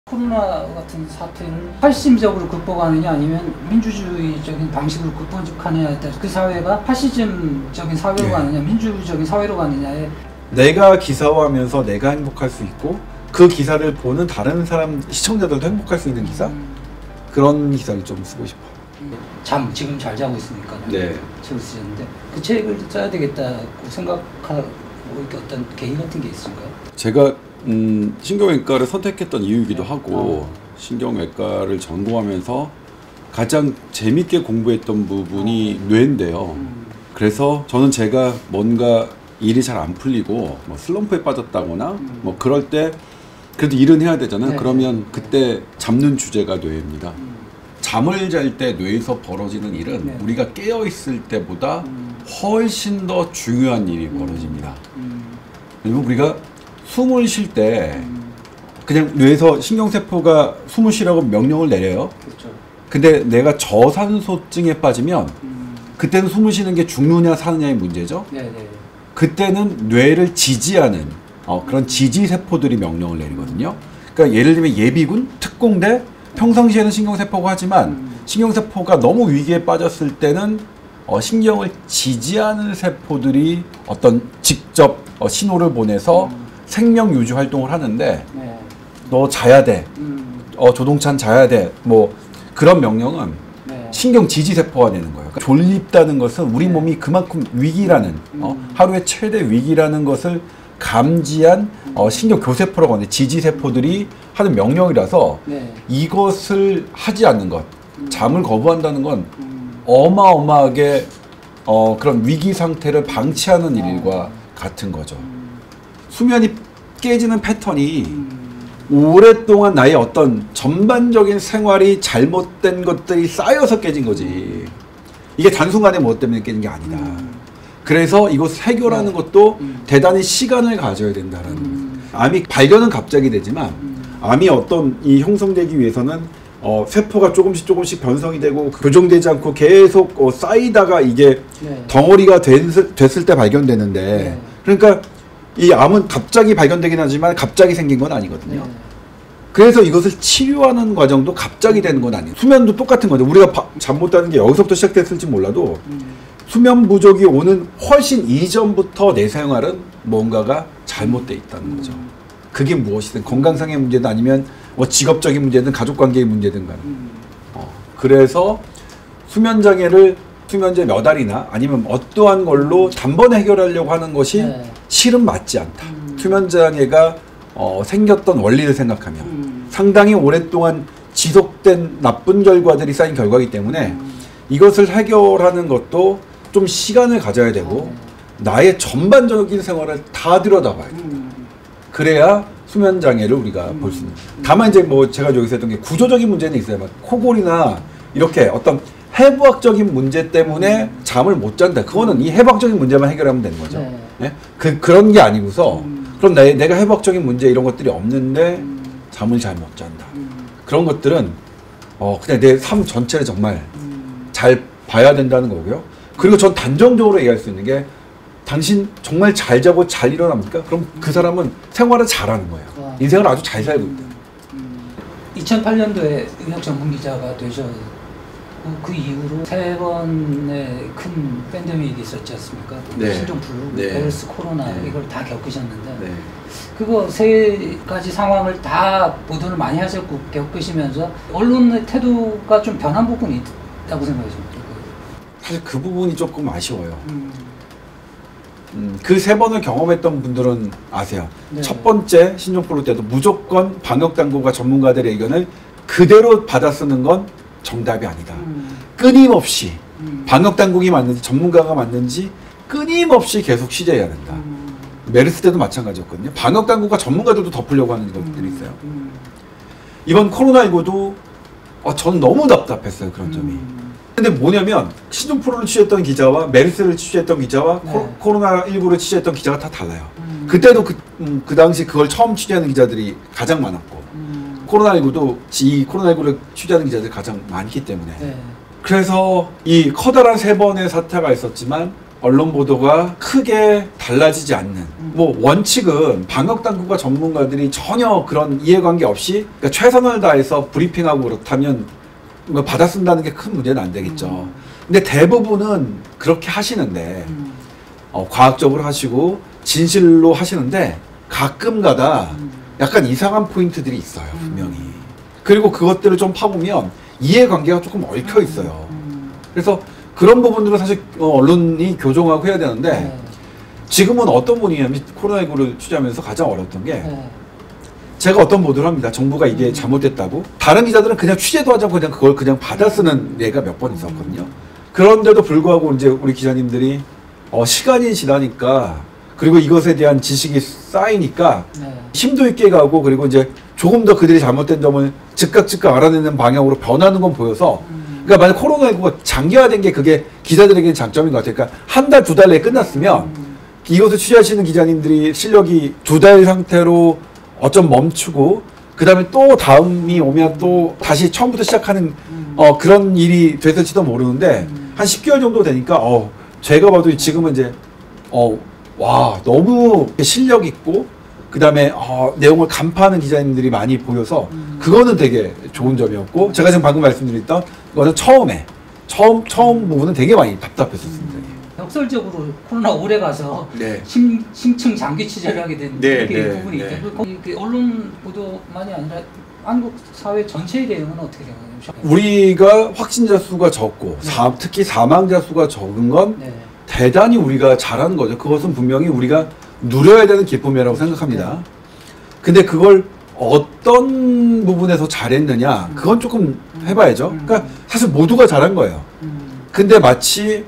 코로나 같은 사태를 파시즘적으로 극복하느냐 아니면 민주주의적인 방식으로 극복하느냐에 따라서 그 사회가 파시즘적인 사회로 가느냐 민주주의적인 사회로 가느냐에 내가 기사화하면서 내가 행복할 수 있고 그 기사를 보는 다른 사람 시청자들도 행복할 수 있는 기사? 그런 기사를 좀 쓰고 싶어요. 지금 잘 자고 있으니까 네. 책을 쓰셨는데 그 책을 써야 되겠다고 생각하고 어떤 계기 같은 게 있을까요? 제가 신경외과를 선택했던 이유이기도 하고 신경외과를 전공하면서 가장 재밌게 공부했던 부분이 뇌인데요. 그래서 저는 제가 뭔가 일이 잘 안 풀리고 뭐 슬럼프에 빠졌다거나 뭐 그럴 때 그래도 일은 해야 되잖아요. 그러면 그때 잡는 주제가 뇌입니다. 잠을 잘 때 뇌에서 벌어지는 일은 우리가 깨어 있을 때보다 훨씬 더 중요한 일이 벌어집니다. 그리고 우리가 숨을 쉴 때 그냥 뇌에서 신경세포가 숨을 쉬라고 명령을 내려요. 그렇죠. 근데 내가 저산소증에 빠지면 그때는 숨을 쉬는 게 죽느냐 사느냐의 문제죠. 네네. 그때는 뇌를 지지하는 그런 지지세포들이 명령을 내리거든요. 그러니까 예를 들면 예비군, 특공대, 평상시에는 신경세포가 하지만 신경세포가 너무 위기에 빠졌을 때는 신경을 지지하는 세포들이 어떤 직접 신호를 보내서 생명 유지 활동을 하는데 너 자야 돼. 조동찬 자야 돼. 뭐 그런 명령은 신경 지지 세포가 되는 거예요. 그러니까 졸립다는 것은 우리 몸이 그만큼 위기라는 하루의 최대 위기라는 것을 감지한 신경 교세포라고 하는데 지지 세포들이 하는 명령이라서 이것을 하지 않는 것, 잠을 거부한다는 건 어마어마하게 그런 위기 상태를 방치하는 일과 같은 거죠. 수면이 깨지는 패턴이 오랫동안 나의 어떤 전반적인 생활이 잘못된 것들이 쌓여서 깨진 거지. 이게 단순간에 뭐 때문에 깨진 게 아니다. 그래서 이것을 해결하는 것도 대단히 시간을 가져야 된다는 암이 발견은 갑자기 되지만 암이 어떤 이 형성되기 위해서는 세포가 조금씩 변성이 되고 교정되지 않고 계속 쌓이다가 이게 덩어리가 됐을 때 발견되는데 그러니까 이 암은 갑자기 발견되긴 하지만 갑자기 생긴 건 아니거든요. 그래서 이것을 치료하는 과정도 갑자기 되는 건 아니에요. 수면도 똑같은 거죠. 우리가 잠 못 자는 게 여기서부터 시작됐을지 몰라도 수면 부족이 오는 훨씬 이전부터 내 생활은 뭔가가 잘못돼 있다는 거죠. 그게 무엇이든 건강상의 문제든 아니면 뭐 직업적인 문제든 가족관계의 문제든 간에 그래서 수면장애를 수면제 몇 알이나 아니면 어떠한 걸로 단번에 해결하려고 하는 것이 실은 맞지 않다. 수면장애가 생겼던 원리를 생각하면 상당히 오랫동안 지속된 나쁜 결과들이 쌓인 결과이기 때문에 이것을 해결하는 것도 좀 시간을 가져야 되고 나의 전반적인 생활을 다 들여다봐야 된다. 그래야 수면장애를 우리가 볼 수 있는. 다만 이제 뭐 제가 여기서 했던 게 구조적인 문제는 있어요. 막 코골이나 이렇게 어떤 해부학적인 문제 때문에 잠을 못 잔다. 그거는 이 해부학적인 문제만 해결하면 되는 거죠. 네? 그런 게 아니고서 그럼 내가 해부학적인 문제 이런 것들이 없는데 잠을 잘 못 잔다. 그런 것들은 그냥 내 삶 전체를 정말 잘 봐야 된다는 거고요. 그리고 전 단정적으로 얘기할 수 있는 게 당신 정말 잘 자고 잘 일어납니까? 그럼 그 사람은 생활을 잘하는 거예요. 인생을 아주 잘 살고 있다. 2008년도에 의학 전문 기자가 되셨고 그 이후로 3번의 큰 팬데믹이 있었지 않습니까? 신종플루, 메르스, 코로나 이걸 다 겪으셨는데 그거 3가지 상황을 다 보도를 많이 하셨고 겪으시면서 언론의 태도가 좀 변한 부분이 있다고 생각하십니까? 사실 그 부분이 조금 아쉬워요. 그 3번을 경험했던 분들은 아세요. 첫 번째 신종플루 때도 무조건 방역당국과 전문가들의 의견을 그대로 받아 쓰는 건 정답이 아니다. 끊임없이 방역당국이 맞는지 전문가가 맞는지 끊임없이 계속 취재해야 된다. 메르스 때도 마찬가지였거든요. 방역당국과 전문가들도 덮으려고 하는 것들이 있어요. 이번 코로나19도 저는 너무 답답했어요. 그런 점이. 근데 뭐냐면 신종플루를 취재했던 기자와 메르스를 취재했던 기자와 코로나19를 취재했던 기자가 다 달라요. 그때도 그 당시 그걸 처음 취재하는 기자들이 가장 많았고 코로나19도 이 코로나19를 취재하는 기자들이 가장 많기 때문에 그래서 이 커다란 3번의 사태가 있었지만 언론 보도가 크게 달라지지 않는 뭐 원칙은 방역당국과 전문가들이 전혀 그런 이해관계 없이 그러니까 최선을 다해서 브리핑하고 그렇다면 뭐 받아 쓴다는 게 큰 문제는 안 되겠죠. 근데 대부분은 그렇게 하시는데 과학적으로 하시고 진실로 하시는데 가끔가다 약간 이상한 포인트들이 있어요. 분명히. 그리고 그것들을 좀 파보면 이해관계가 조금 얽혀 있어요. 그래서 그런 부분들은 사실 언론이 교정하고 해야 되는데 지금은 어떤 분이냐면 코로나19를 취재하면서 가장 어려웠던 게 제가 어떤 보도를 합니다. 정부가 이게 잘못됐다고. 다른 기자들은 그냥 취재도 하지 않고 그냥 그걸 그냥 받아 쓰는 예가 몇 번 있었거든요. 그런데도 불구하고 이제 우리 기자님들이 시간이 지나니까 그리고 이것에 대한 지식이 쌓이니까 심도 있게 가고 그리고 이제 조금 더 그들이 잘못된 점을 즉각 알아내는 방향으로 변하는 건 보여서 그러니까 만약 코로나19가 장기화된 게 그게 기자들에게는 장점인 것 같아요. 그러니까 한 달, 두 달 내에 끝났으면 이것을 취재하시는 기자님들이 실력이 2달 상태로 어쩜 멈추고 그 다음에 또 다음이 오면 또 다시 처음부터 시작하는 그런 일이 됐을지도 모르는데 한 10개월 정도 되니까 제가 봐도 지금은 이제 와 너무 실력 있고 그 다음에 내용을 간파하는 기자님들이 많이 보여서 그거는 되게 좋은 점이었고 제가 지금 방금 말씀드렸던 거는 처음 부분은 되게 많이 답답했었습니다. 역설적으로 코로나 오래 가서 심층 장기 취재를 하게 된 부분이 있죠. 그 언론 보도만이 아니라 한국 사회 전체의 대응은 어떻게 되나요? 우리가 확진자 수가 적고 특히 사망자 수가 적은 건 대단히 우리가 잘하는 거죠. 그것은 분명히 우리가 누려야 되는 기쁨이라고 생각합니다. 근데 그걸 어떤 부분에서 잘했느냐 그건 조금 해봐야죠. 그러니까 사실 모두가 잘한 거예요. 근데 마치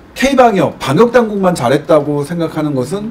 방역당국만 잘했다고 생각하는 것은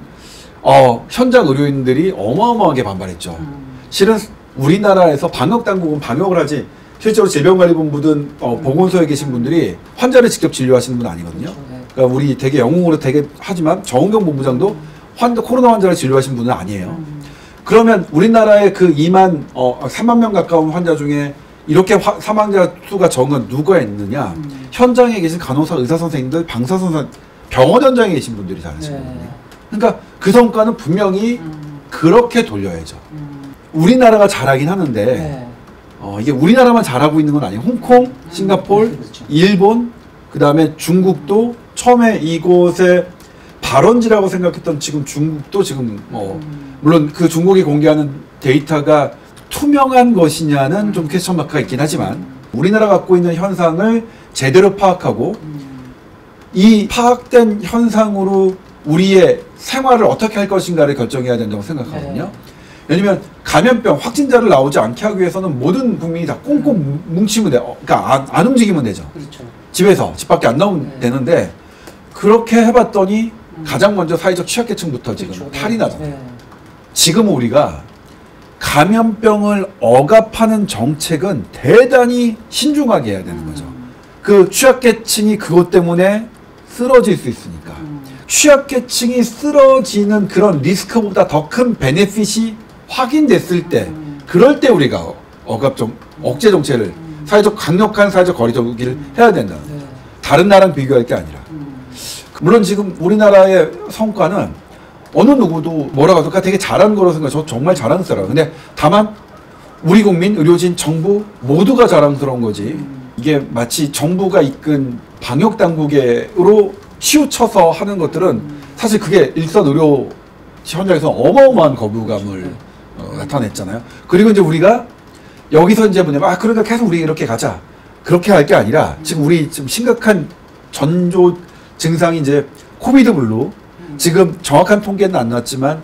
현장 의료인들이 어마어마하게 반발했죠. 실은 우리나라에서 방역당국은 방역을 하지 실제로 질병관리본부든 보건소에 계신 분들이 환자를 직접 진료하시는 분 아니거든요. 그러니까 우리 되게 영웅으로 되게 하지만 정은경 본부장도 코로나 환자를 진료하신 분은 아니에요. 그러면 우리나라의 그 3만 명 가까운 환자 중에 이렇게 사망자 수가 적은 건 누가 있느냐? 현장에 계신 간호사, 의사 선생님들, 방사 선생, 병원 현장에 계신 분들이 잘하시거든요. 그러니까 그 성과는 분명히 그렇게 돌려야죠. 우리나라가 잘하긴 하는데 이게 우리나라만 잘하고 있는 건 아니에요. 홍콩, 싱가포르, 일본, 그 다음에 중국도 처음에 이곳에 발원지라고 생각했던 지금 중국도 지금 물론 그 중국이 공개하는 데이터가 투명한 것이냐는 좀 퀘스천 마크가 있긴 하지만 우리나라 갖고 있는 현상을 제대로 파악하고 이 파악된 현상으로 우리의 생활을 어떻게 할 것인가를 결정해야 된다고 생각하거든요. 왜냐면 감염병 확진자를 나오지 않게 하기 위해서는 모든 국민이 다 꽁꽁 뭉치면 돼요. 그러니까 안 움직이면 되죠. 그렇죠. 집 밖에 안 나오면 되는데 그렇게 해봤더니 가장 먼저 사회적 취약계층부터 지금 탈이 나잖아요. 지금 우리가 감염병을 억압하는 정책은 대단히 신중하게 해야 되는 거죠. 그 취약계층이 그것 때문에 쓰러질 수 있으니까. 취약계층이 쓰러지는 그런 리스크보다 더 큰 베네핏이 확인됐을 때 그럴 때 우리가 억제 정책을 강력한 사회적 거리두기를 해야 된다. 다른 나라랑 비교할 게 아니라. 물론 지금 우리나라의 성과는 어느 누구도 뭐라고 할까 되게 잘한 거라고 생각해요. 저 정말 자랑스러워요. 근데 다만 우리 국민, 의료진, 정부 모두가 자랑스러운 거지. 이게 마치 정부가 이끈 방역당국으로 치우쳐서 하는 것들은 사실 그게 일선 의료 현장에서 어마어마한 거부감을 나타냈잖아요. 그리고 이제 우리가 여기서 이제 뭐냐면 그러니까 계속 우리 이렇게 가자. 그렇게 할 게 아니라 지금 우리 지금 심각한 전조 증상이 이제 코비드 블루 지금 정확한 통계는 안 나왔지만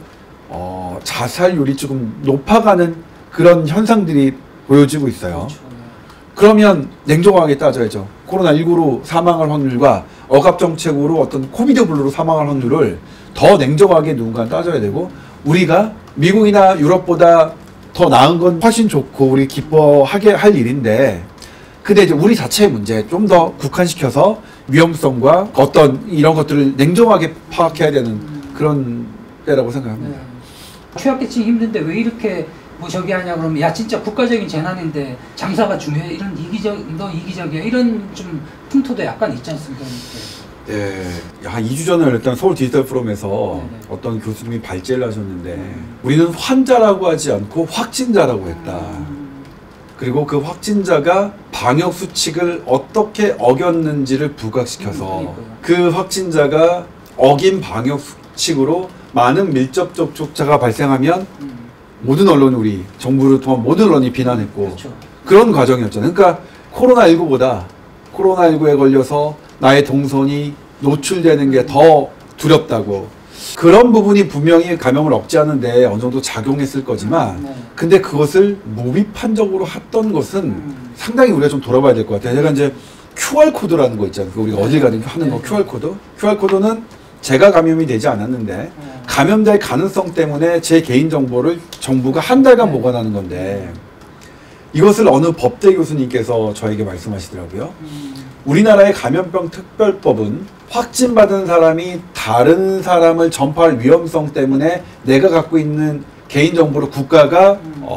자살률이 조금 높아가는 그런 현상들이 보여지고 있어요. 그러면 냉정하게 따져야죠. 코로나19로 사망할 확률과 억압정책으로 어떤 코비드 블루로 사망할 확률을 더 냉정하게 누군가 따져야 되고 우리가 미국이나 유럽보다 더 나은 건 훨씬 좋고 우리 기뻐하게 할 일인데 근데 이제 우리 자체의 문제 좀 더 국한시켜서 위험성과 어떤 이런 것들을 냉정하게 파악해야 되는 그런 때라고 생각합니다. 취약계층이 힘든데 왜 이렇게 뭐 저기 하냐 그러면 야 진짜 국가적인 재난인데 장사가 중요해 이런 이기적이야 이런 좀 풍토도 약간 있지 않습니까? 네, 한 2주 전에 일단 서울 디지털 포럼에서 네네. 어떤 교수님이 발제를 하셨는데 우리는 환자라고 하지 않고 확진자라고 했다. 그리고 그 확진자가 방역 수칙을 어떻게 어겼는지를 부각시켜서 그 확진자가 어긴 방역 수칙으로 많은 밀접 접촉자가 발생하면 모든 언론이 우리 정부를 통한 모든 언론이 비난했고 그렇죠. 그런 과정이었잖아요. 그러니까 코로나19보다 코로나19에 걸려서 나의 동선이 노출되는 게 더 두렵다고. 그런 부분이 분명히 감염을 억제하는데 어느 정도 작용했을 거지만 근데 그것을 무비판적으로 했던 것은 상당히 우리가 좀 돌아봐야 될 것 같아요. 제가 이제 QR코드라는 거 있잖아요. 우리가 어딜 가든 하는 거 QR코드. QR코드는 제가 감염이 되지 않았는데 감염될 가능성 때문에 제 개인정보를 정부가 한 달간 보관하는 건데 이것을 어느 법대 교수님께서 저에게 말씀하시더라고요. 우리나라의 감염병 특별법은 확진받은 사람이 다른 사람을 전파할 위험성 때문에 내가 갖고 있는 개인정보를 국가가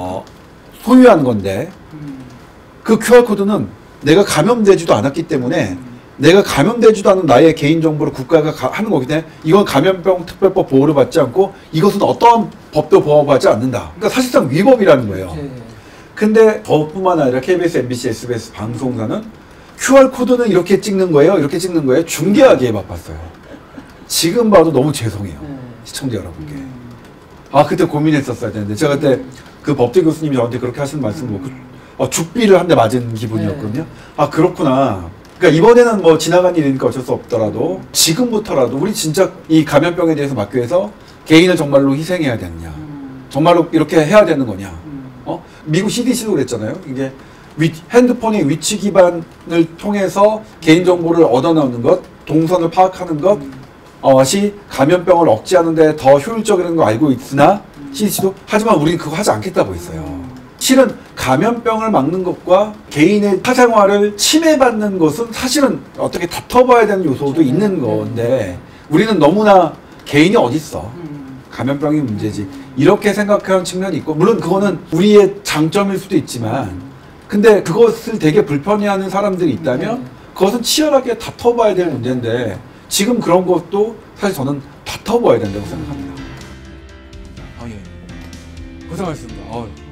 소유한 건데 그 QR코드는 내가 감염되지도 않았기 때문에 내가 감염되지도 않은 나의 개인정보를 국가가 하는 거기 때문에 이건 감염병 특별법 보호를 받지 않고 이것은 어떠한 법도 보호받지 않는다. 그러니까 사실상 위법이라는 거예요. 근데 저뿐만 아니라 KBS, MBC, SBS 방송사는 QR코드는 이렇게 찍는 거예요. 이렇게 찍는 거예요. 중계하기에 바빴어요. 지금 봐도 너무 죄송해요. 시청자 여러분께. 아, 그때 고민했었어야 되는데 제가 그때 그 법대 교수님이 저한테 그렇게 하시는 말씀 보고 죽비를 한 대 맞은 기분이었거든요. 아, 그렇구나. 그러니까 이번에는 뭐 지나간 일이니까 어쩔 수 없더라도 지금부터라도 우리 진짜 이 감염병에 대해서 막기 위해서 개인을 정말로 희생해야 되느냐. 정말로 이렇게 해야 되는 거냐. 미국 CDC도 그랬잖아요. 이게 핸드폰의 위치 기반을 통해서 개인정보를 얻어내는 것, 동선을 파악하는 것이 감염병을 억제하는 데 더 효율적이라는 걸 알고 있으나 CDC도 하지만 우리는 그거 하지 않겠다고 했어요. 실은 감염병을 막는 것과 개인의 사생활을 침해받는 것은 사실은 어떻게 다퉈봐야 되는 요소도 있는 건데 우리는 너무나 개인이 어딨어. 감염병이 문제지. 이렇게 생각하는 측면이 있고 물론 그거는 우리의 장점일 수도 있지만 근데 그것을 되게 불편해하는 사람들이 있다면 그것은 치열하게 다퉈봐야 될 문제인데 지금 그런 것도 사실 저는 다퉈봐야 된다고 생각합니다. 아, 예. 고생하셨습니다.